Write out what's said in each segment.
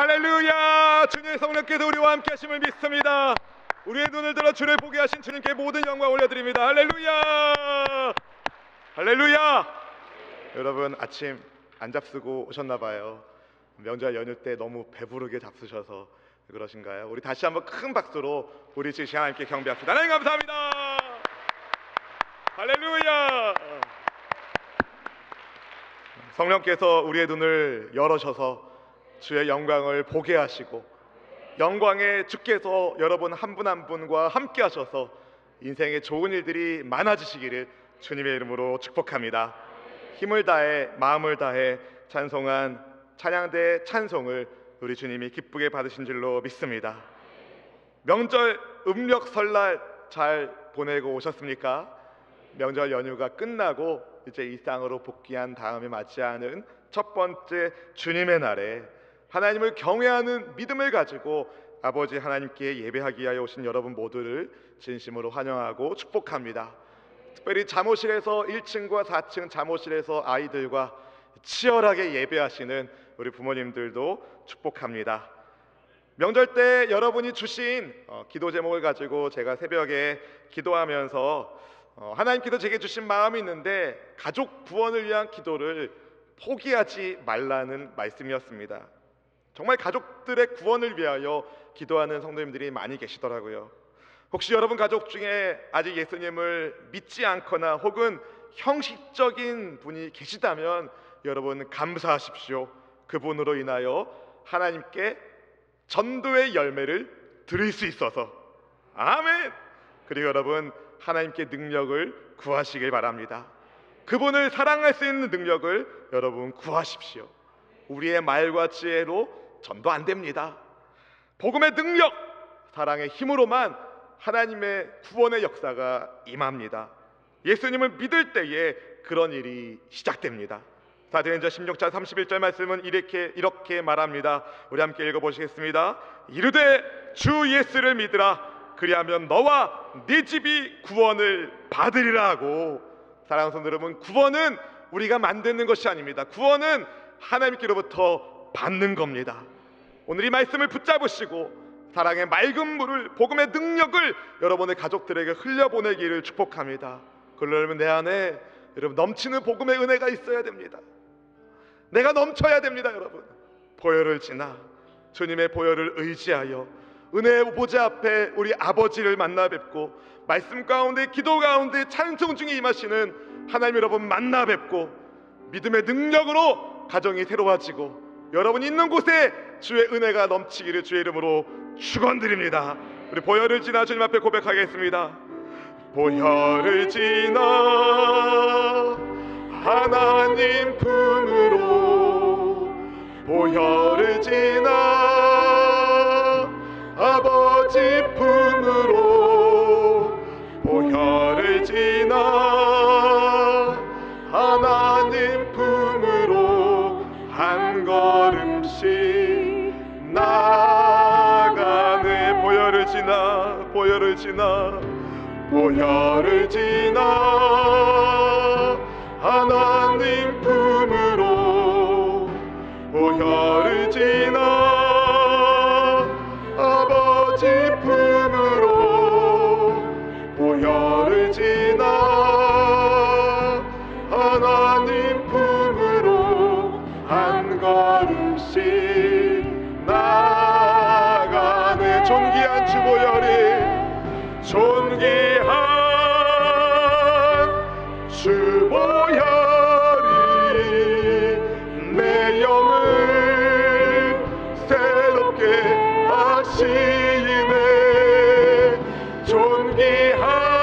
할렐루야. 주님의 성령께서 우리와 함께 하심을 믿습니다. 우리의 눈을 들어 주를 보게 하신 주님께 모든 영광 올려드립니다. 할렐루야. 할렐루야. 여러분 아침 안 잡수고 오셨나봐요. 명절 연휴 때 너무 배부르게 잡수셔서 그러신가요? 우리 다시 한번 큰 박수로 우리 주 하나님께 경배합시다. 하나님 감사합니다. 할렐루야. 성령께서 우리의 눈을 열어셔서 주의 영광을 보게 하시고 영광의 주께서 여러분 한 분 한 분과 함께 하셔서 인생에 좋은 일들이 많아지시기를 주님의 이름으로 축복합니다. 힘을 다해 마음을 다해 찬송한 찬양대 찬송을 우리 주님이 기쁘게 받으신 줄로 믿습니다. 명절 음력 설날 잘 보내고 오셨습니까? 명절 연휴가 끝나고 이제 일상으로 복귀한 다음에 맞이하는 첫 번째 주님의 날에 하나님을 경외하는 믿음을 가지고 아버지 하나님께 예배하기 위하여 오신 여러분 모두를 진심으로 환영하고 축복합니다. 특별히 잠옷실에서 1층과 4층 잠옷실에서 아이들과 치열하게 예배하시는 우리 부모님들도 축복합니다. 명절 때 여러분이 주신 기도 제목을 가지고 제가 새벽에 기도하면서 하나님께서 제게 주신 마음이 있는데 가족 구원을 위한 기도를 포기하지 말라는 말씀이었습니다. 정말 가족들의 구원을 위하여 기도하는 성도님들이 많이 계시더라고요. 혹시 여러분 가족 중에 아직 예수님을 믿지 않거나 혹은 형식적인 분이 계시다면 여러분 감사하십시오. 그분으로 인하여 하나님께 전도의 열매를 드릴 수 있어서. 아멘. 그리고 여러분 하나님께 능력을 구하시길 바랍니다. 그분을 사랑할 수 있는 능력을 여러분 구하십시오. 우리의 말과 지혜로 전도 안 됩니다. 복음의 능력, 사랑의 힘으로만 하나님의 구원의 역사가 임합니다. 예수님을 믿을 때에 그런 일이 시작됩니다. 사도행전 16장 31절 말씀은 이렇게 말합니다. 우리 함께 읽어보시겠습니다. 이르되 주 예수를 믿으라. 그리하면 너와 네 집이 구원을 받으리라 하고. 사랑하는 성도 여러분, 구원은 우리가 만드는 것이 아닙니다. 구원은 하나님께로부터 받는 겁니다. 오늘 이 말씀을 붙잡으시고 사랑의 맑은 물을, 복음의 능력을 여러분의 가족들에게 흘려보내기를 축복합니다. 그러려면 내 안에 여러분 넘치는 복음의 은혜가 있어야 됩니다. 내가 넘쳐야 됩니다. 여러분 보혈을 지나 주님의 보혈을 의지하여 은혜의 보좌 앞에 우리 아버지를 만나 뵙고 말씀 가운데 기도 가운데 찬송 중에 임하시는 하나님 여러분 만나 뵙고 믿음의 능력으로 가정이 새로워지고 여러분 있는 곳에 주의 은혜가 넘치기를 주의 이름으로 축원드립니다. 우리 보혈을 지나 주님 앞에 고백하겠습니다. 보혈을 지나 하나님 품으로, 보혈을 지나 아버지 품으로, 보혈을 지나 하나님 품으로 한 걸음씩 나가네. 보혈을 지나, 보혈을 지나, 보혈을 지나 하나님 품으로, 보혈을 지나 아버지 품으로, 보혈을 지나 하나님 품으로 한 걸음씩 나가네. 존귀한 주 보혈이, 존귀한 주 보혈이 내 영을 새롭게 하시네. 존귀한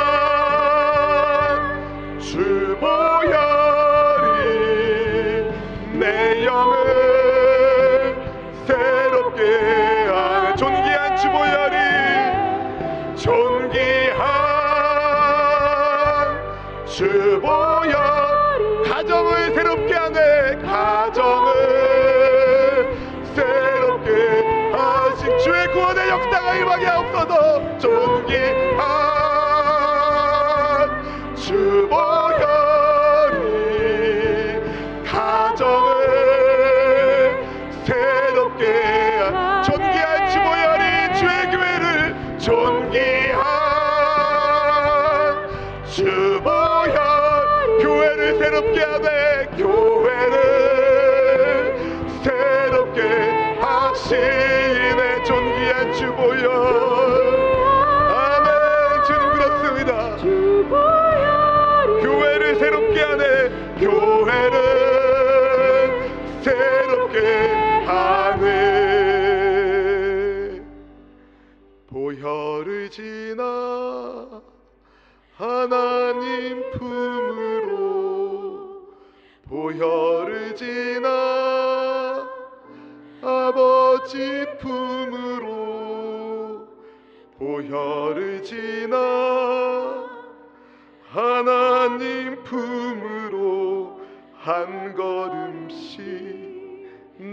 주 보혈이 내 영을 새롭게 하네. 존귀한 주 보혈이, 존귀한 주 보혈 가정을 새롭게 하네. 가정을 새롭게 하신 주의 구원의 역사가 임하게 하옵소서. 존귀한 주 보혈이 가정을 새롭게 하네. 신의 존귀한 주보혈. 아멘. 주님 그렇습니다. 교회를 새롭게 하네. 교회를 새롭게 하네. 보혈을 지나 하나님 품으로, 보혈을 지나 아버지 품으로, 보혈을 지나 하나님 품으로 한 걸음씩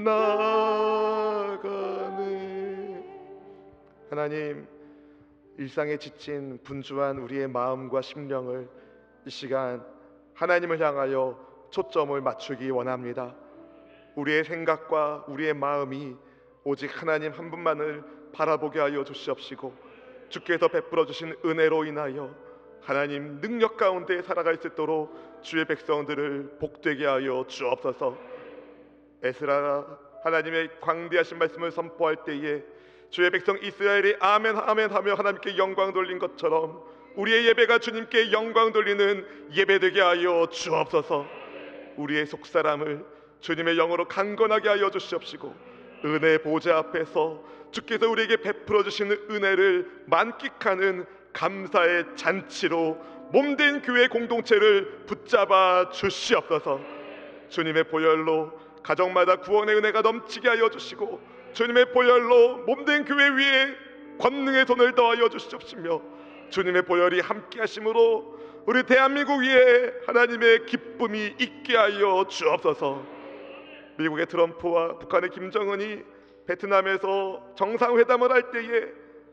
나아가네. 하나님, 일상에 지친 분주한 우리의 마음과 심령을 이 시간 하나님을 향하여 초점을 맞추기 원합니다. 우리의 생각과 우리의 마음이 오직 하나님 한 분만을 바라보게 하여 주시옵시고, 주께서 베풀어 주신 은혜로 인하여 하나님 능력 가운데 살아갈 수 있도록 주의 백성들을 복되게 하여 주옵소서. 에스라 하나님의 광대하신 말씀을 선포할 때에 주의 백성 이스라엘이 아멘 아멘 하며 하나님께 영광 돌린 것처럼 우리의 예배가 주님께 영광 돌리는 예배되게 하여 주옵소서. 우리의 속사람을 주님의 영으로 강건하게 하여 주시옵시고, 은혜 보좌 앞에서 주께서 우리에게 베풀어 주시는 은혜를 만끽하는 감사의 잔치로 몸된 교회 공동체를 붙잡아 주시옵소서. 주님의 보혈로 가정마다 구원의 은혜가 넘치게 하여 주시고, 주님의 보혈로 몸된 교회 위에 권능의 손을 더하여 주시옵시며, 주님의 보혈이 함께 하심으로 우리 대한민국 위에 하나님의 기쁨이 있게 하여 주옵소서. 미국의 트럼프와 북한의 김정은이 베트남에서 정상회담을 할 때에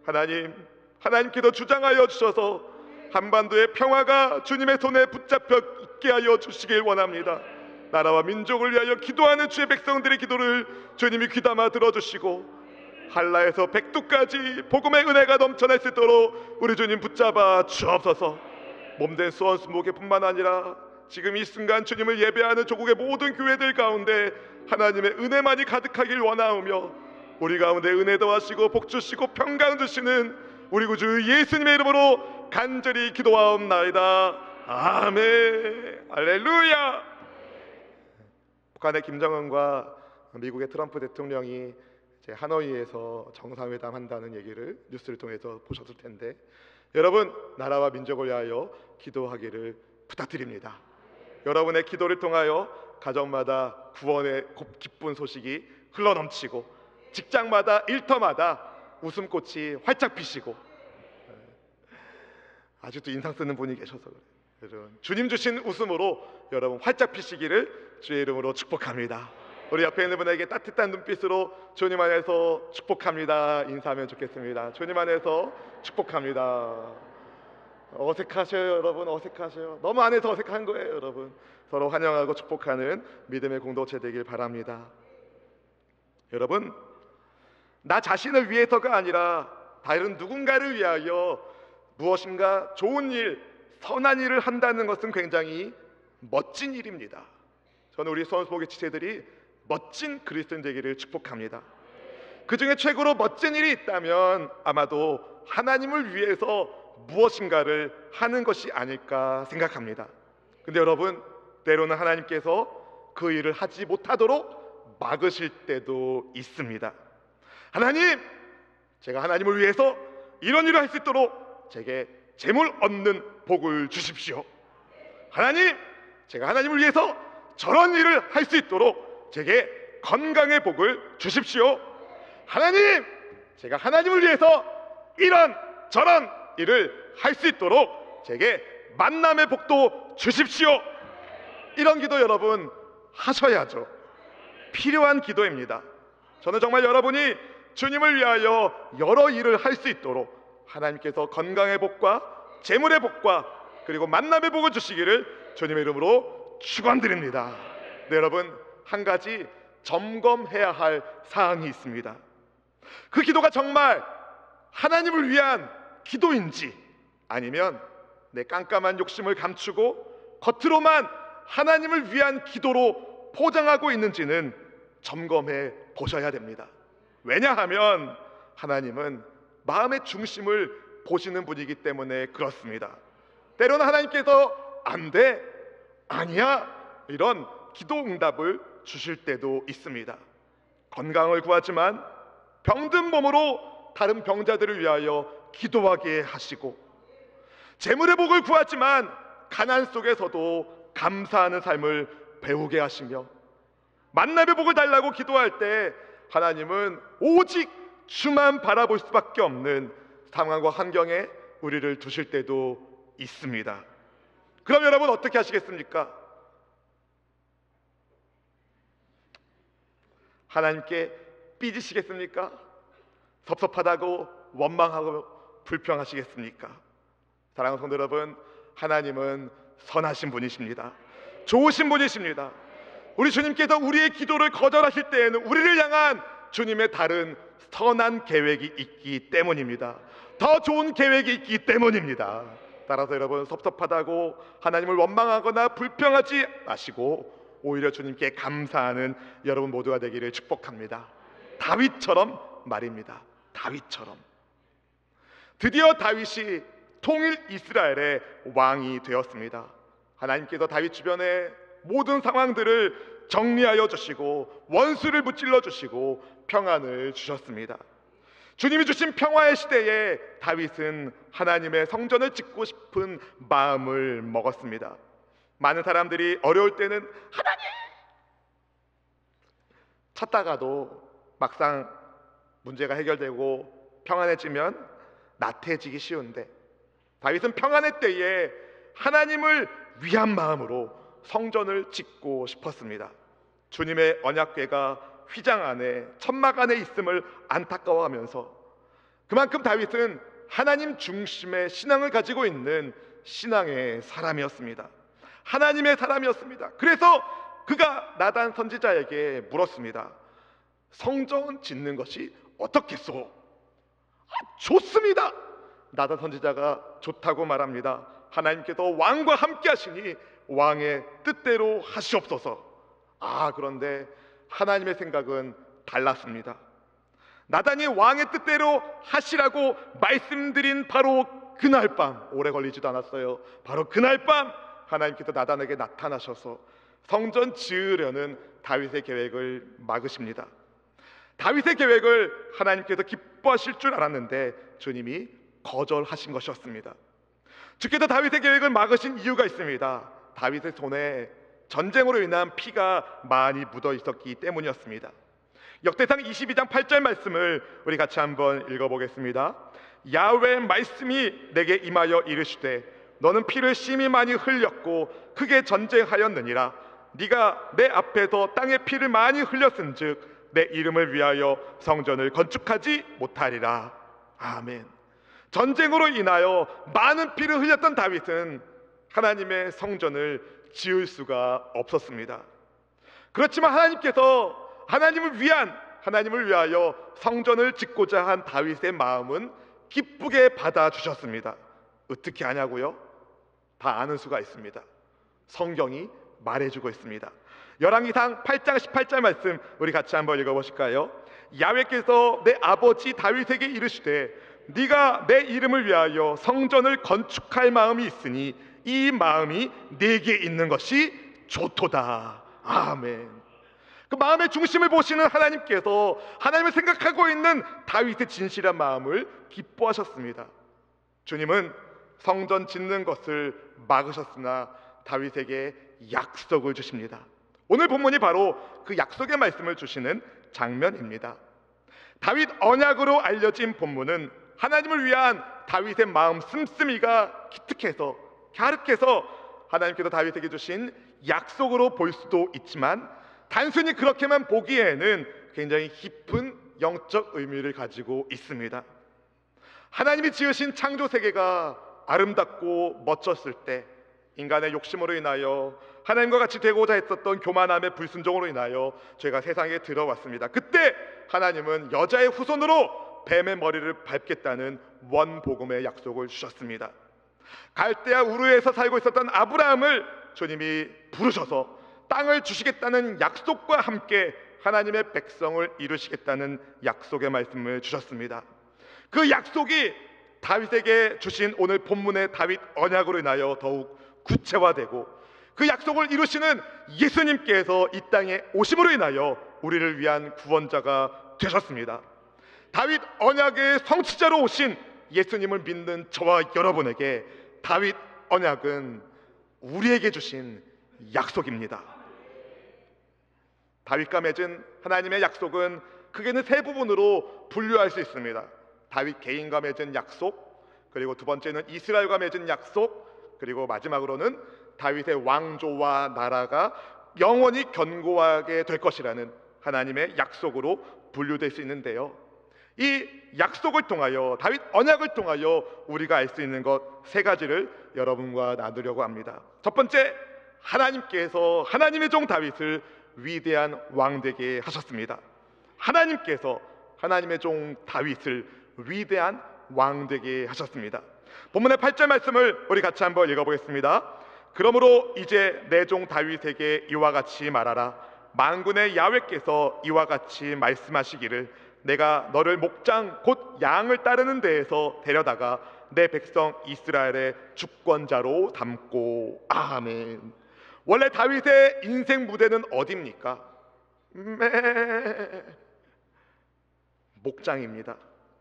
하나님께서 주장하여 주셔서 한반도의 평화가 주님의 손에 붙잡혀 있게 하여 주시길 원합니다. 나라와 민족을 위하여 기도하는 주의 백성들의 기도를 주님이 귀담아 들어주시고, 한라에서 백두까지 복음의 은혜가 넘쳐날 수 있도록 우리 주님 붙잡아 주옵소서. 몸된 수원수목회뿐만 아니라 지금 이 순간 주님을 예배하는 조국의 모든 교회들 가운데 하나님의 은혜만이 가득하길 원하오며, 우리 가운데 은혜 더하시고 복 주시고 평강 주시는 우리 구주 예수님의 이름으로 간절히 기도하옵나이다. 아멘. 할렐루야. 북한의 김정은과 미국의 트럼프 대통령이 이제 하노이에서 정상회담 한다는 얘기를 뉴스를 통해서 보셨을 텐데, 여러분, 나라와 민족을 위하여 기도하기를 부탁드립니다. 여러분의 기도를 통하여 가정마다 구원의 기쁜 소식이 흘러넘치고, 직장마다 일터마다 웃음꽃이 활짝 피시고, 아직도 인상 쓰는 분이 계셔서 그래요. 여러분, 주님 주신 웃음으로 여러분 활짝 피시기를 주의 이름으로 축복합니다. 우리 옆에 있는 분에게 따뜻한 눈빛으로 주님 안에서 축복합니다 인사하면 좋겠습니다. 주님 안에서 축복합니다. 어색하셔요 여러분, 어색하셔요. 너무 안에서 어색한 거예요 여러분. 서로 환영하고 축복하는 믿음의 공동체 되길 바랍니다. 여러분, 나 자신을 위해서가 아니라 다른 누군가를 위하여 무엇인가 좋은 일, 선한 일을 한다는 것은 굉장히 멋진 일입니다. 저는 우리 수원수목회 지체들이 멋진 그리스도인 되기를 축복합니다. 그 중에 최고로 멋진 일이 있다면 아마도 하나님을 위해서 무엇인가를 하는 것이 아닐까 생각합니다. 근데 여러분, 때로는 하나님께서 그 일을 하지 못하도록 막으실 때도 있습니다. 하나님, 제가 하나님을 위해서 이런 일을 할 수 있도록 제게 재물 얻는 복을 주십시오. 하나님, 제가 하나님을 위해서 저런 일을 할 수 있도록 제게 건강의 복을 주십시오. 하나님, 제가 하나님을 위해서 이런 저런 일을 할 수 있도록 제게 만남의 복도 주십시오. 이런 기도 여러분 하셔야죠. 필요한 기도입니다. 저는 정말 여러분이 주님을 위하여 여러 일을 할 수 있도록 하나님께서 건강의 복과 재물의 복과 그리고 만남의 복을 주시기를 주님의 이름으로 축원드립니다. 네, 여러분, 한 가지 점검해야 할 사항이 있습니다. 그 기도가 정말 하나님을 위한 기도인지 아니면 내 깜깜한 욕심을 감추고 겉으로만 하나님을 위한 기도로 포장하고 있는지는 점검해 보셔야 됩니다. 왜냐하면 하나님은 마음의 중심을 보시는 분이기 때문에 그렇습니다. 때로는 하나님께서 안 돼, 아니야, 이런 기도 응답을 주실 때도 있습니다. 건강을 구하지만 병든 몸으로 다른 병자들을 위하여 기도하게 하시고, 재물의 복을 구하지만 가난 속에서도 감사하는 삶을 배우게 하시며, 만남의 복을 달라고 기도할 때 하나님은 오직 주만 바라볼 수밖에 없는 상황과 환경에 우리를 두실 때도 있습니다. 그럼 여러분 어떻게 하시겠습니까? 하나님께 삐지시겠습니까? 섭섭하다고 원망하고 불평하시겠습니까? 사랑하는 성도 여러분, 하나님은 선하신 분이십니다. 좋으신 분이십니다. 우리 주님께서 우리의 기도를 거절하실 때에는 우리를 향한 주님의 다른 선한 계획이 있기 때문입니다. 더 좋은 계획이 있기 때문입니다. 따라서 여러분, 섭섭하다고 하나님을 원망하거나 불평하지 마시고 오히려 주님께 감사하는 여러분 모두가 되기를 축복합니다. 다윗처럼 말입니다. 다윗처럼. 드디어 다윗이 통일 이스라엘의 왕이 되었습니다. 하나님께서 다윗 주변의 모든 상황들을 정리하여 주시고 원수를 무찔러 주시고 평안을 주셨습니다. 주님이 주신 평화의 시대에 다윗은 하나님의 성전을 짓고 싶은 마음을 먹었습니다. 많은 사람들이 어려울 때는 하나님 찾다가도 막상 문제가 해결되고 평안해지면 나태해지기 쉬운데, 다윗은 평안의 때에 하나님을 위한 마음으로 성전을 짓고 싶었습니다. 주님의 언약궤가 휘장 안에 천막 안에 있음을 안타까워하면서, 그만큼 다윗은 하나님 중심의 신앙을 가지고 있는 신앙의 사람이었습니다. 하나님의 사람이었습니다. 그래서 그가 나단 선지자에게 물었습니다. 성전 짓는 것이 어떻겠소? 좋습니다. 나단 선지자가 좋다고 말합니다. 하나님께서 왕과 함께 하시니 왕의 뜻대로 하시옵소서. 그런데 하나님의 생각은 달랐습니다. 나단이 왕의 뜻대로 하시라고 말씀드린 바로 그날 밤, 오래 걸리지도 않았어요. 바로 그날 밤 하나님께서 나단에게 나타나셔서 성전 지으려는 다윗의 계획을 막으십니다. 다윗의 계획을 하나님께서 기뻐하실 줄 알았는데 주님이 거절하신 것이었습니다. 주께서 다윗의 계획을 막으신 이유가 있습니다. 다윗의 손에 전쟁으로 인한 피가 많이 묻어 있었기 때문이었습니다. 역대상 22장 8절 말씀을 우리 같이 한번 읽어보겠습니다. 야훼의 말씀이 내게 임하여 이르시되 너는 피를 심히 많이 흘렸고 크게 전쟁하였느니라. 네가 내 앞에서 땅에 피를 많이 흘렸은즉 내 이름을 위하여 성전을 건축하지 못하리라. 아멘. 전쟁으로 인하여 많은 피를 흘렸던 다윗은 하나님의 성전을 지을 수가 없었습니다. 그렇지만 하나님께서 하나님을 위하여 성전을 짓고자 한 다윗의 마음은 기쁘게 받아주셨습니다. 어떻게 하냐고요? 다 아는 수가 있습니다. 성경이 말해주고 있습니다. 열왕기상 8장 18절 말씀 우리 같이 한번 읽어보실까요? 야훼께서 내 아버지 다윗에게 이르시되 네가 내 이름을 위하여 성전을 건축할 마음이 있으니 이 마음이 네게 있는 것이 좋도다. 아멘. 그 마음의 중심을 보시는 하나님께서 하나님을 생각하고 있는 다윗의 진실한 마음을 기뻐하셨습니다. 주님은 성전 짓는 것을 막으셨으나 다윗에게 약속을 주십니다. 오늘 본문이 바로 그 약속의 말씀을 주시는 장면입니다. 다윗 언약으로 알려진 본문은 하나님을 위한 다윗의 마음 씀씀이가 기특해서 갸륵해서 하나님께서 다윗에게 주신 약속으로 볼 수도 있지만, 단순히 그렇게만 보기에는 굉장히 깊은 영적 의미를 가지고 있습니다. 하나님이 지으신 창조 세계가 아름답고 멋졌을 때 인간의 욕심으로 인하여 하나님과 같이 되고자 했었던 교만함의 불순종으로 인하여 죄가 세상에 들어왔습니다. 그때 하나님은 여자의 후손으로 뱀의 머리를 밟겠다는 원복음의 약속을 주셨습니다. 갈대아 우르에서 살고 있었던 아브라함을 주님이 부르셔서 땅을 주시겠다는 약속과 함께 하나님의 백성을 이루시겠다는 약속의 말씀을 주셨습니다. 그 약속이 다윗에게 주신 오늘 본문의 다윗 언약으로 인하여 더욱 구체화되고, 그 약속을 이루시는 예수님께서 이 땅에 오심으로 인하여 우리를 위한 구원자가 되셨습니다. 다윗 언약의 성취자로 오신 예수님을 믿는 저와 여러분에게 다윗 언약은 우리에게 주신 약속입니다. 다윗과 맺은 하나님의 약속은 크게는 세 부분으로 분류할 수 있습니다. 다윗 개인과 맺은 약속, 그리고 두 번째는 이스라엘과 맺은 약속, 그리고 마지막으로는 다윗의 왕조와 나라가 영원히 견고하게 될 것이라는 하나님의 약속으로 분류될 수 있는데요, 이 약속을 통하여, 다윗 언약을 통하여 우리가 알 수 있는 것 세 가지를 여러분과 나누려고 합니다. 첫 번째, 하나님께서 하나님의 종 다윗을 위대한 왕 되게 하셨습니다. 하나님께서 하나님의 종 다윗을 위대한 왕 되게 하셨습니다. 본문의 8절 말씀을 우리 같이 한번 읽어보겠습니다. 그러므로 이제 내 종 다윗에게 이와 같이 말하라. 만군의 야훼께서 이와 같이 말씀하시기를 내가 너를 목장 곧 양을 따르는 데에서 데려다가 내 백성 이스라엘의 주권자로 담고. 아멘. 원래 다윗의 인생 무대는 어디입니까? 목장입니다.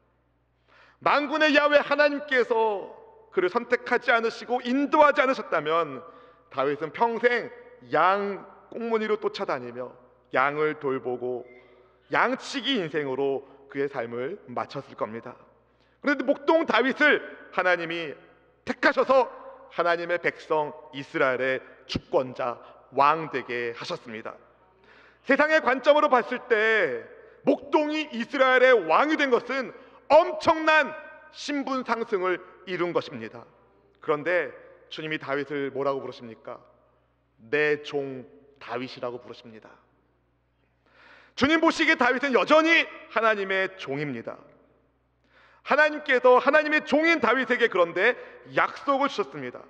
만군의 야훼 하나님께서 그를 선택하지 않으시고 인도하지 않으셨다면 다윗은 평생 양 꽁무니로 쫓아다니며 양을 돌보고 양치기 인생으로 그의 삶을 마쳤을 겁니다. 그런데 목동 다윗을 하나님이 택하셔서 하나님의 백성 이스라엘의 주권자, 왕 되게 하셨습니다. 세상의 관점으로 봤을 때 목동이 이스라엘의 왕이 된 것은 엄청난 신분 상승을 이룬 것입니다. 그런데 주님이 다윗을 뭐라고 부르십니까? 내 종 다윗이라고 부르십니다. 주님 보시기에 다윗은 여전히 하나님의 종입니다. 하나님께서 하나님의 종인 다윗에게 그런데 약속을 주셨습니다.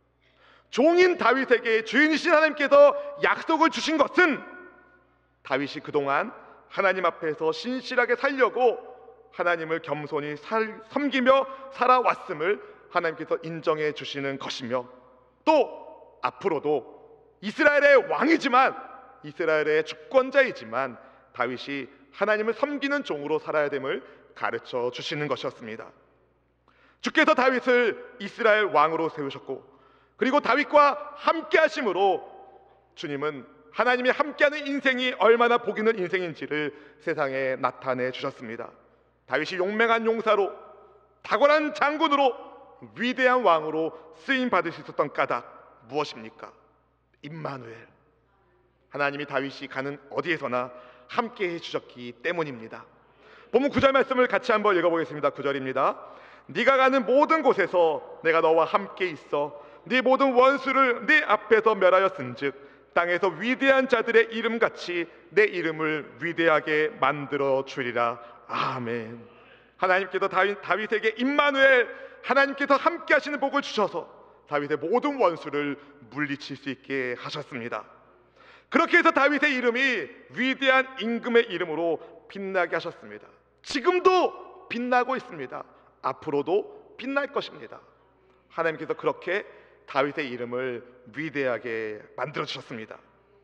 종인 다윗에게 주인이신 하나님께서 약속을 주신 것은 다윗이 그동안 하나님 앞에서 신실하게 살려고 하나님을 겸손히 섬기며 살아왔음을 하나님께서 인정해 주시는 것이며, 또 앞으로도 이스라엘의 왕이지만 이스라엘의 주권자이지만 다윗이 하나님을 섬기는 종으로 살아야 됨을 가르쳐 주시는 것이었습니다. 주께서 다윗을 이스라엘 왕으로 세우셨고, 그리고 다윗과 함께 하심으로 주님은 하나님이 함께하는 인생이 얼마나 복 있는 인생인지를 세상에 나타내 주셨습니다. 다윗이 용맹한 용사로, 탁월한 장군으로, 위대한 왕으로 쓰임 받을 수 있었던 까닭 무엇입니까? 임마누엘, 하나님이 다윗이 가는 어디에서나 함께 해주셨기 때문입니다. 본문 9절 말씀을 같이 한번 읽어보겠습니다. 9절입니다. 네가 가는 모든 곳에서 내가 너와 함께 있어 네 모든 원수를 네 앞에서 멸하였은즉 땅에서 위대한 자들의 이름같이 내 이름을 위대하게 만들어 주리라. 아멘. 하나님께서 다윗에게 임마누엘, 하나님께서 함께 하시는 복을 주셔서 다윗의 모든 원수를 물리칠 수 있게 하셨습니다. 그렇게 해서 다윗의 이름이 위대한 임금의 이름으로 빛나게 하셨습니다. 지금도 빛나고 있습니다. 앞으로도 빛날 것입니다. 하나님께서 그렇게 다윗의 이름을 위대하게 만들어 주셨습니다.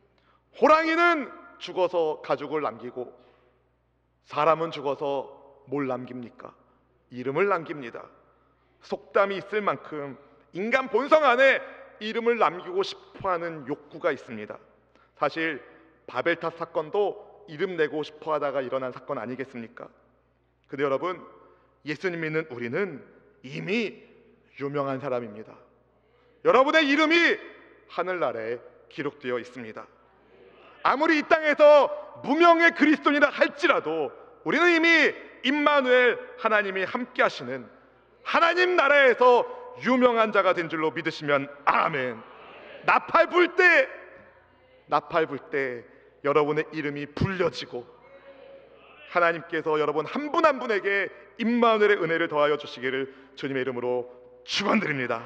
호랑이는 죽어서 가죽을 남기고 사람은 죽어서 뭘 남깁니까? 이름을 남깁니다. 속담이 있을 만큼 인간 본성 안에 이름을 남기고 싶어하는 욕구가 있습니다. 사실 바벨탑 사건도 이름 내고 싶어하다가 일어난 사건 아니겠습니까? 근데 여러분, 예수님 믿는 우리는 이미 유명한 사람입니다. 여러분의 이름이 하늘나라에 기록되어 있습니다. 아무리 이 땅에서 무명의 그리스도인이라 할지라도 우리는 이미 임마누엘, 하나님이 함께 하시는 하나님 나라에서 유명한 자가 된 줄로 믿으시면 아멘. 나팔 불 때 여러분의 이름이 불려지고 하나님께서 여러분 한 분 한 분에게 임마누엘의 은혜를 더하여 주시기를 주님의 이름으로 축원드립니다.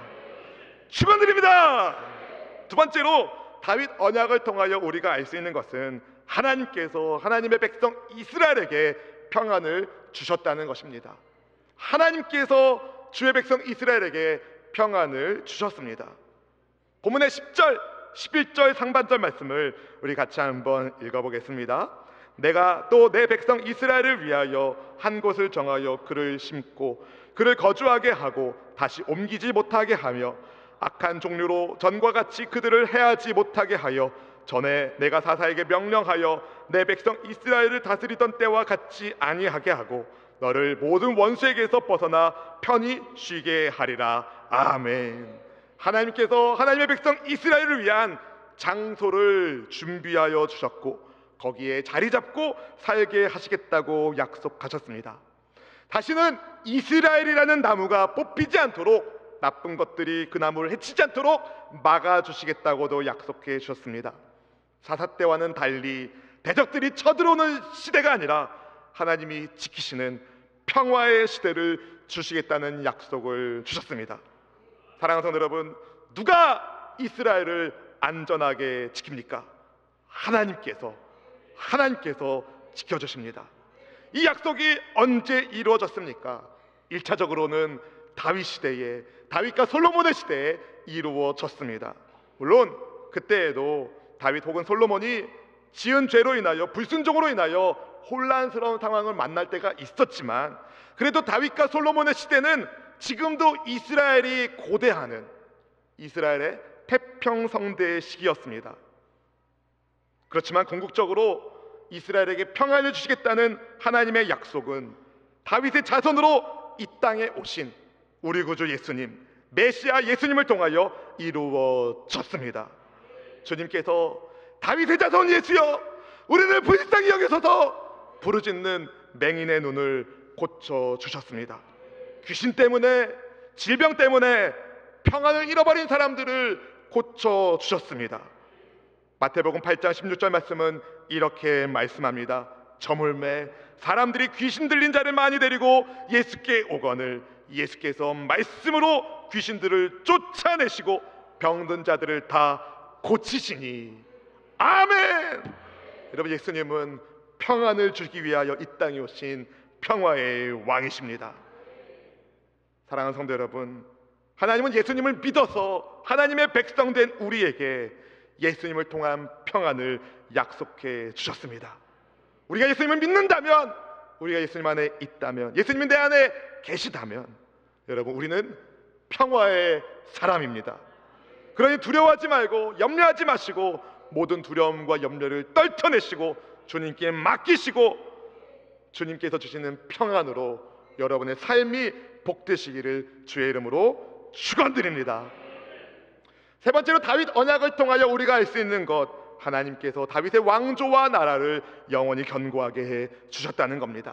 축원드립니다. 두 번째로 다윗 언약을 통하여 우리가 알 수 있는 것은 하나님께서 하나님의 백성 이스라엘에게 평안을 주셨다는 것입니다. 하나님께서 주의 백성 이스라엘에게 평안을 주셨습니다. 본문의 10절, 11절 상반절 말씀을 우리 같이 한번 읽어보겠습니다. 내가 또 내 백성 이스라엘을 위하여 한 곳을 정하여 그를 심고 그를 거주하게 하고 다시 옮기지 못하게 하며 악한 종류로 전과 같이 그들을 해하지 못하게 하여 전에 내가 사사에게 명령하여 내 백성 이스라엘을 다스리던 때와 같이 아니하게 하고 너를 모든 원수에게서 벗어나 편히 쉬게 하리라. 아멘. 하나님께서 하나님의 백성 이스라엘을 위한 장소를 준비하여 주셨고 거기에 자리 잡고 살게 하시겠다고 약속하셨습니다. 다시는 이스라엘이라는 나무가 뽑히지 않도록, 나쁜 것들이 그 나무를 해치지 않도록 막아주시겠다고도 약속해 주셨습니다. 사사 때와는 달리 대적들이 쳐들어오는 시대가 아니라 하나님이 지키시는 평화의 시대를 주시겠다는 약속을 주셨습니다. 사랑하는 성도 여러분, 누가 이스라엘을 안전하게 지킵니까? 하나님께서 지켜주십니다. 이 약속이 언제 이루어졌습니까? 1차적으로는 다윗 시대에, 다윗과 솔로몬의 시대에 이루어졌습니다. 물론 그때에도 다윗 혹은 솔로몬이 지은 죄로 인하여, 불순종으로 인하여 혼란스러운 상황을 만날 때가 있었지만, 그래도 다윗과 솔로몬의 시대는 지금도 이스라엘이 고대하는 이스라엘의 태평성대의 시기였습니다. 그렇지만 궁극적으로 이스라엘에게 평안을 주시겠다는 하나님의 약속은 다윗의 자손으로 이 땅에 오신 우리 구주 예수님, 메시아 예수님을 통하여 이루어졌습니다. 주님께서 다윗의 자손 예수여, 우리를 불쌍히 여기소서 부르짖는 맹인의 눈을 고쳐주셨습니다. 귀신 때문에, 질병 때문에 평안을 잃어버린 사람들을 고쳐주셨습니다. 마태복음 8장 16절 말씀은 이렇게 말씀합니다. 저물매 사람들이 귀신 들린 자를 많이 데리고 예수께 오거늘 예수께서 말씀으로 귀신들을 쫓아내시고 병든 자들을 다 고치시니. 아멘. 여러분, 예수님은 평안을 주기 위하여 이 땅에 오신 평화의 왕이십니다. 사랑하는 성도 여러분, 하나님은 예수님을 믿어서 하나님의 백성된 우리에게 예수님을 통한 평안을 약속해 주셨습니다. 우리가 예수님을 믿는다면, 우리가 예수님 안에 있다면, 예수님이 내 안에 계시다면, 여러분, 우리는 평화의 사람입니다. 그러니 두려워하지 말고 염려하지 마시고 모든 두려움과 염려를 떨쳐내시고 주님께 맡기시고 주님께서 주시는 평안으로 여러분의 삶이 복되시기를 주의 이름으로 축원드립니다. 세 번째로, 다윗 언약을 통하여 우리가 알 수 있는 것, 하나님께서 다윗의 왕조와 나라를 영원히 견고하게 해 주셨다는 겁니다.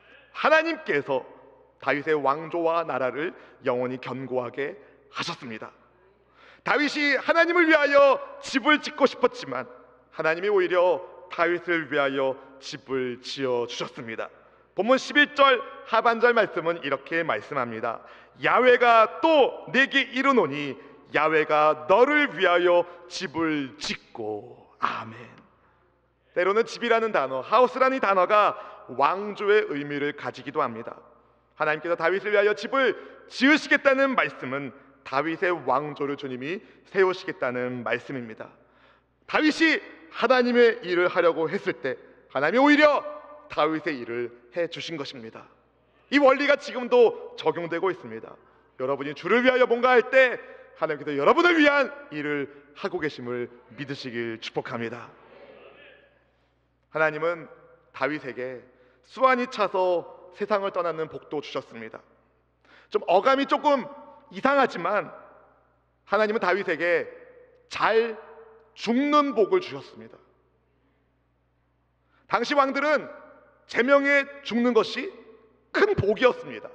하나님께서 다윗의 왕조와 나라를 영원히 견고하게 하셨습니다. 다윗이 하나님을 위하여 집을 짓고 싶었지만 하나님이 오히려 다윗을 위하여 집을 지어 주셨습니다. 본문 11절 하반절 말씀은 이렇게 말씀합니다. 야훼가 또 내게 이르노니 야훼가 너를 위하여 집을 짓고. 아멘. 때로는 집이라는 단어, 하우스라는 단어가 왕조의 의미를 가지기도 합니다. 하나님께서 다윗을 위하여 집을 지으시겠다는 말씀은 다윗의 왕조를 주님이 세우시겠다는 말씀입니다. 다윗이 하나님의 일을 하려고 했을 때 하나님이 오히려 다윗의 일을 해주신 것입니다. 이 원리가 지금도 적용되고 있습니다. 여러분이 주를 위하여 뭔가 할 때 하나님께서 여러분을 위한 일을 하고 계심을 믿으시길 축복합니다. 하나님은 다윗에게 수완이 차서 세상을 떠나는 복도 주셨습니다. 좀 어감이 조금 이상하지만 하나님은 다윗에게 잘 죽는 복을 주셨습니다. 당시 왕들은 제명에 죽는 것이 큰 복이었습니다.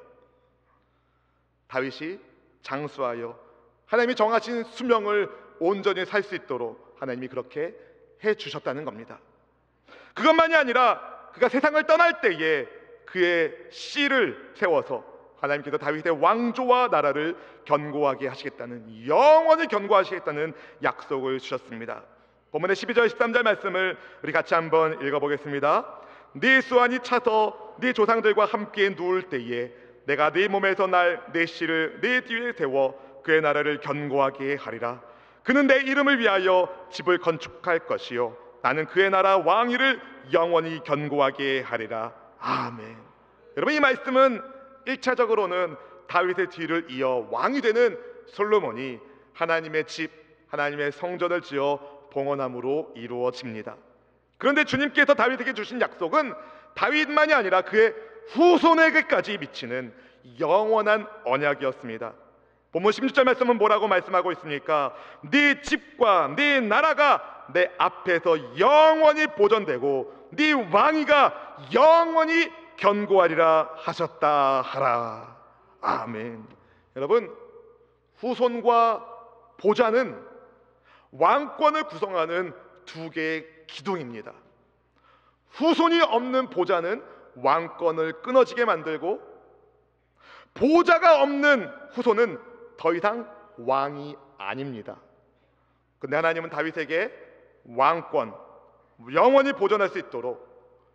다윗이 장수하여 하나님이 정하신 수명을 온전히 살 수 있도록 하나님이 그렇게 해주셨다는 겁니다. 그것만이 아니라 그가 세상을 떠날 때에 그의 씨를 세워서 하나님께서 다윗의 왕조와 나라를 견고하게 하시겠다는, 영원히 견고하시겠다는 약속을 주셨습니다. 본문의 12절 13절 말씀을 우리 같이 한번 읽어보겠습니다. 네 수완이 차서 네 조상들과 함께 누울 때에 내가 네 몸에서 날 내 씨를 네 뒤에 세워 그의 나라를 견고하게 하리라. 그는 내 이름을 위하여 집을 건축할 것이요 나는 그의 나라 왕위를 영원히 견고하게 하리라. 아멘. 여러분, 이 말씀은 1차적으로는 다윗의 뒤를 이어 왕이 되는 솔로몬이 하나님의 집, 하나님의 성전을 지어 봉헌함으로 이루어집니다. 그런데 주님께서 다윗에게 주신 약속은 다윗만이 아니라 그의 후손에게까지 미치는 영원한 언약이었습니다. 본문 16절 말씀은 뭐라고 말씀하고 있습니까? 네 집과 네 나라가 내 앞에서 영원히 보존되고 네 왕위가 영원히 견고하리라 하셨다 하라. 아멘. 여러분, 후손과 보좌는 왕권을 구성하는 두 개의 기둥입니다. 후손이 없는 보좌는 왕권을 끊어지게 만들고, 보좌가 없는 후손은 더 이상 왕이 아닙니다. 근데 하나님은 다윗에게 왕권 영원히 보존할 수 있도록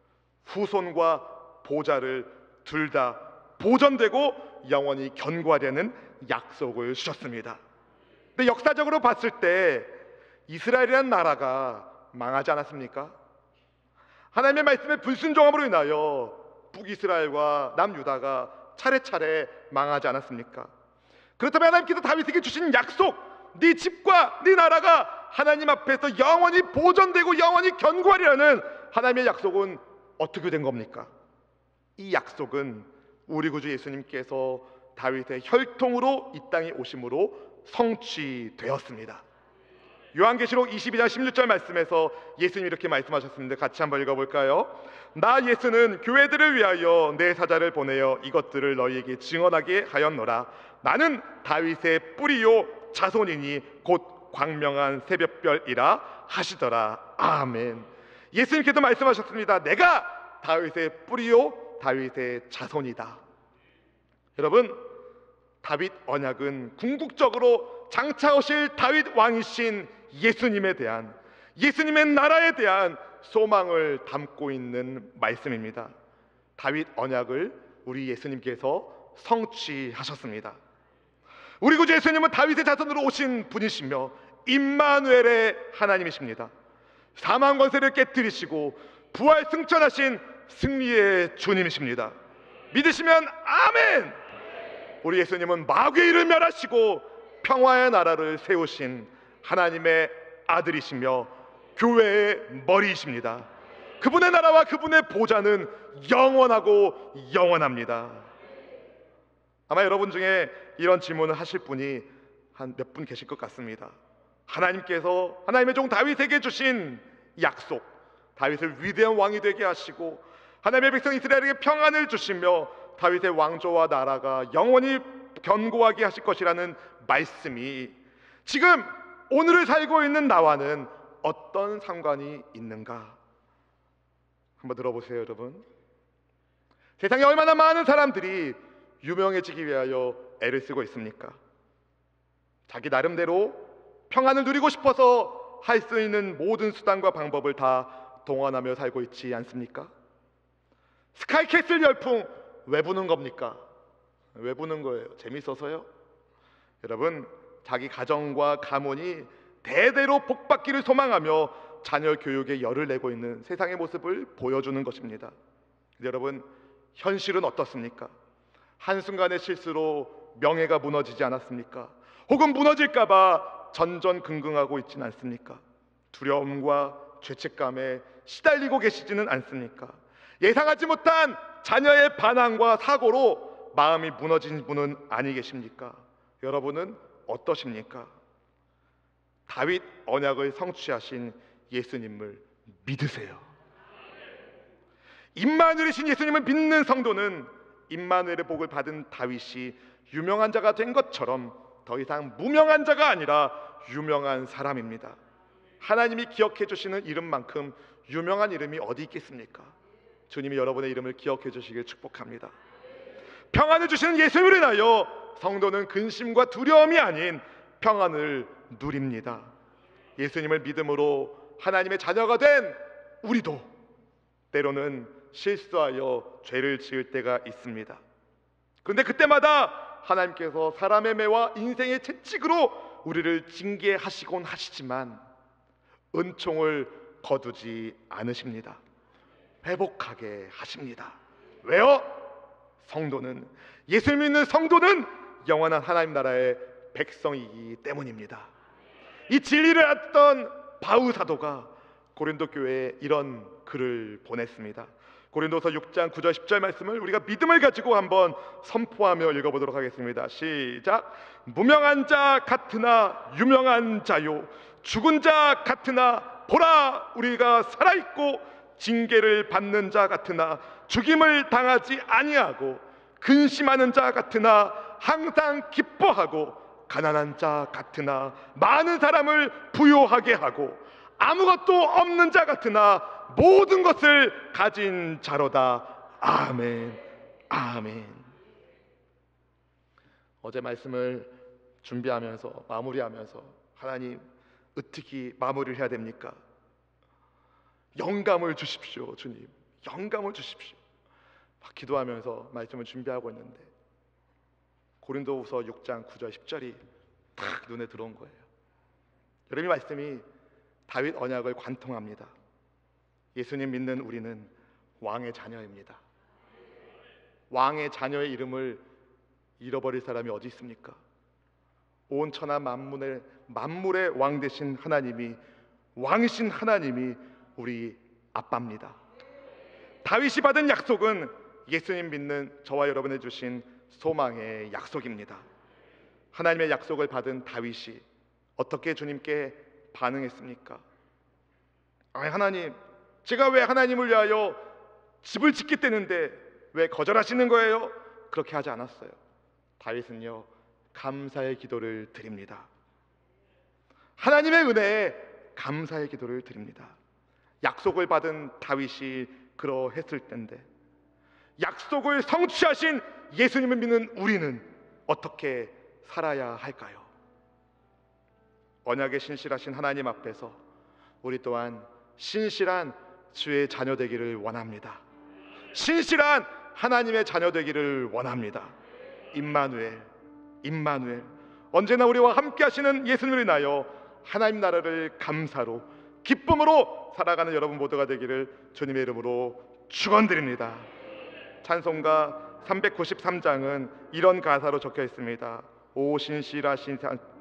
후손과 보좌를 둘 다 보존되고 영원히 견고하려는 약속을 주셨습니다. 근데 역사적으로 봤을 때 이스라엘이라는 나라가 망하지 않았습니까? 하나님의 말씀에 불순종함으로 인하여 북이스라엘과 남유다가 차례차례 망하지 않았습니까? 그렇다면 하나님께서 다윗에게 주신 약속, 네 집과 네 나라가 하나님 앞에서 영원히 보존되고 영원히 견고하리라는 하나님의 약속은 어떻게 된 겁니까? 이 약속은 우리 구주 예수님께서 다윗의 혈통으로 이 땅에 오심으로 성취되었습니다. 요한계시록 22장 16절 말씀에서 예수님이 이렇게 말씀하셨습니다. 같이 한번 읽어볼까요? 나 예수는 교회들을 위하여 내 사자를 보내어 이것들을 너희에게 증언하게 하였노라. 나는 다윗의 뿌리요 자손이니 곧 광명한 새벽별이라 하시더라. 아멘. 예수님께서 말씀하셨습니다. 내가 다윗의 뿌리요 다윗의 자손이다. 여러분, 다윗 언약은 궁극적으로 장차오실 다윗 왕이신 예수님에 대한, 예수님의 나라에 대한 소망을 담고 있는 말씀입니다. 다윗 언약을 우리 예수님께서 성취하셨습니다. 우리 구주 예수님은 다윗의 자손으로 오신 분이시며 임마누엘의 하나님이십니다. 사망 권세를 깨뜨리시고 부활 승천하신 승리의 주님이십니다. 믿으시면 아멘! 우리 예수님은 마귀의 일을 멸하시고 평화의 나라를 세우신 하나님의 아들이시며 교회의 머리이십니다. 그분의 나라와 그분의 보좌는 영원하고 영원합니다. 아마 여러분 중에 이런 질문을 하실 분이 한 몇 분 계실 것 같습니다. 하나님께서 하나님의 종 다윗에게 주신 약속, 다윗을 위대한 왕이 되게 하시고 하나님의 백성 이스라엘에게 평안을 주시며 다윗의 왕조와 나라가 영원히 견고하게 하실 것이라는 말씀이 지금 오늘을 살고 있는 나와는 어떤 상관이 있는가? 한번 들어보세요, 여러분. 세상에 얼마나 많은 사람들이 유명해지기 위하여 애를 쓰고 있습니까? 자기 나름대로 평안을 누리고 싶어서 할 수 있는 모든 수단과 방법을 다 동원하며 살고 있지 않습니까? 스카이캐슬 열풍 왜 부는 겁니까? 왜 부는 거예요? 재밌어서요? 여러분, 자기 가정과 가문이 대대로 복받기를 소망하며 자녀 교육에 열을 내고 있는 세상의 모습을 보여주는 것입니다. 여러분, 현실은 어떻습니까? 한순간의 실수로 명예가 무너지지 않았습니까? 혹은 무너질까봐 전전긍긍하고 있지는 않습니까? 두려움과 죄책감에 시달리고 계시지는 않습니까? 예상하지 못한 자녀의 반항과 사고로 마음이 무너진 분은 아니 계십니까? 여러분은 어떠십니까? 다윗 언약을 성취하신 예수님을 믿으세요. 임마누엘이신 예수님을 믿는 성도는 임마누엘의 복을 받은 다윗이 유명한 자가 된 것처럼 더 이상 무명한 자가 아니라 유명한 사람입니다. 하나님이 기억해 주시는 이름만큼 유명한 이름이 어디 있겠습니까? 주님이 여러분의 이름을 기억해 주시길 축복합니다. 평안을 주시는 예수님을 인하여 성도는 근심과 두려움이 아닌 평안을 누립니다. 예수님을 믿음으로 하나님의 자녀가 된 우리도 때로는 실수하여 죄를 지을 때가 있습니다. 그런데 그때마다 하나님께서 사람의 매와 인생의 채찍으로 우리를 징계하시곤 하시지만 은총을 거두지 않으십니다. 회복하게 하십니다. 왜요? 성도는, 예수 믿는 성도는 영원한 하나님 나라의 백성이기 때문입니다. 이 진리를 알았던 바울 사도가 고린도 교회에 이런 글을 보냈습니다. 고린도서 6장 9절 10절 말씀을 우리가 믿음을 가지고 한번 선포하며 읽어보도록 하겠습니다. 시작. 무명한 자 같으나 유명한 자요, 죽은 자 같으나 보라 우리가 살아있고, 징계를 받는 자 같으나 죽임을 당하지 아니하고, 근심하는 자 같으나 항상 기뻐하고, 가난한 자 같으나 많은 사람을 부요하게 하고, 아무것도 없는 자 같으나 모든 것을 가진 자로다. 아멘. 아멘. 어제 말씀을 준비하면서 마무리하면서 하나님 어떻게 마무리를 해야 됩니까? 영감을 주십시오. 주님 영감을 주십시오. 막 기도하면서 말씀을 준비하고 있는데 고린도후서 6장 9절 10절이 딱 눈에 들어온 거예요. 여러분의 말씀이 다윗 언약을 관통합니다. 예수님 믿는 우리는 왕의 자녀입니다. 왕의 자녀의 이름을 잃어버릴 사람이 어디 있습니까? 온 천하 만물의 왕 되신 하나님이, 왕이신 하나님이 우리 아빠입니다. 다윗이 받은 약속은 예수님 믿는 저와 여러분에 주신 소망의 약속입니다. 하나님의 약속을 받은 다윗이 어떻게 주님께 반응했습니까? 하나님, 제가 왜 하나님을 위하여 집을 짓겠다는데 왜 거절하시는 거예요? 그렇게 하지 않았어요. 다윗은요, 감사의 기도를 드립니다. 하나님의 은혜에 감사의 기도를 드립니다. 약속을 받은 다윗이 그러했을 텐데 약속을 성취하신 예수님을 믿는 우리는 어떻게 살아야 할까요? 언약의 신실하신 하나님 앞에서 우리 또한 신실한 주의 자녀 되기를 원합니다. 신실한 하나님의 자녀 되기를 원합니다. 임마누엘, 임마누엘, 언제나 우리와 함께 하시는 예수님을 인하여 하나님 나라를 감사로 기쁨으로 살아가는 여러분 모두가 되기를 주님의 이름으로 축원드립니다. 찬송가 393장은 이런 가사로 적혀 있습니다. 오 신실하신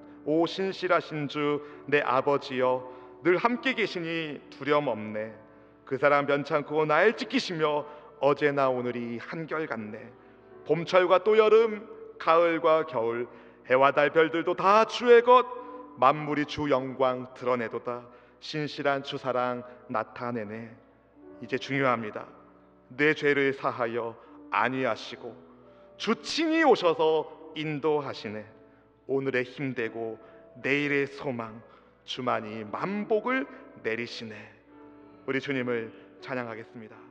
주 내 아버지여, 늘 함께 계시니 두려움 없네. 그 사랑 변찮고 날 지키시며 어제나 오늘이 한결같네. 봄철과 또 여름, 가을과 겨울, 해와 달 별들도 다 주의 것, 만물이 주 영광 드러내도다. 신실한 주 사랑 나타내네. 이제 중요합니다. 내 죄를 사하여 안위하시고 주 친히 오셔서 인도하시네. 오늘의 힘되고 내일의 소망, 주만이 만복을 내리시네. 우리 주님을 찬양하겠습니다.